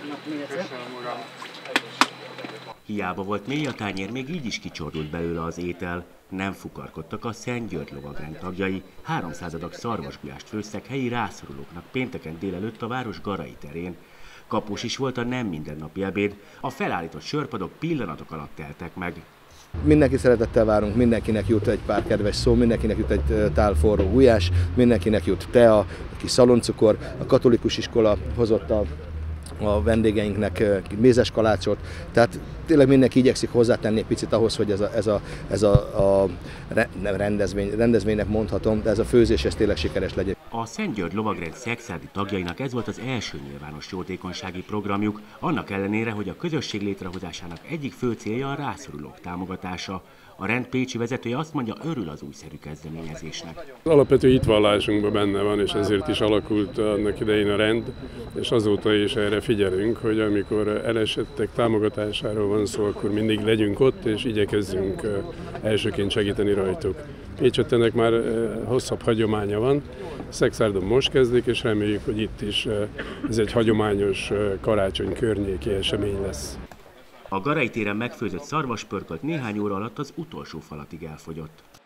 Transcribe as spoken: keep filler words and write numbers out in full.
Hiába volt mély a tányér, még így is kicsordult belőle az étel. Nem fukarkodtak a Szent György lovagrend tagjai, háromszáz adag szarvasgulyást főztek helyi rászorulóknak pénteken délelőtt a város Garai terén. Kapós is volt a nem mindennapi ebéd, a felállított sörpadok pillanatok alatt teltek meg. Mindenki szeretettel várunk, mindenkinek jut egy pár kedves szó, mindenkinek jut egy tál forró gulyás, mindenkinek jut tea, kis szaloncukor, a katolikus iskola hozott a a vendégeinknek mézes kalácsot, tehát tényleg mindenki igyekszik hozzátenni egy picit ahhoz, hogy ez a, ez a, ez a, a rendezvény, rendezvénynek mondhatom, de ez a főzés ez tényleg sikeres legyen. A Szent György lovagrend szexádi tagjainak ez volt az első nyilvános jótékonysági programjuk, annak ellenére, hogy a közösség létrehozásának egyik fő célja a rászorulók támogatása. A rend pécsi vezetője azt mondja, örül az újszerű kezdeményezésnek. Az alapvető hitvallásunkban benne van, és ezért is alakult annak idején a rend, és azóta is erre figyelünk, hogy amikor elesettek támogatásáról van szó, akkor mindig legyünk ott, és igyekezzünk elsőként segíteni rajtuk. Pécsett ennek már hosszabb hagyománya van, Szexárdon most kezdik, és reméljük, hogy itt is ez egy hagyományos karácsony környéki esemény lesz. A Garai téren megfőzött szarvaspörkölt néhány óra alatt az utolsó falatig elfogyott.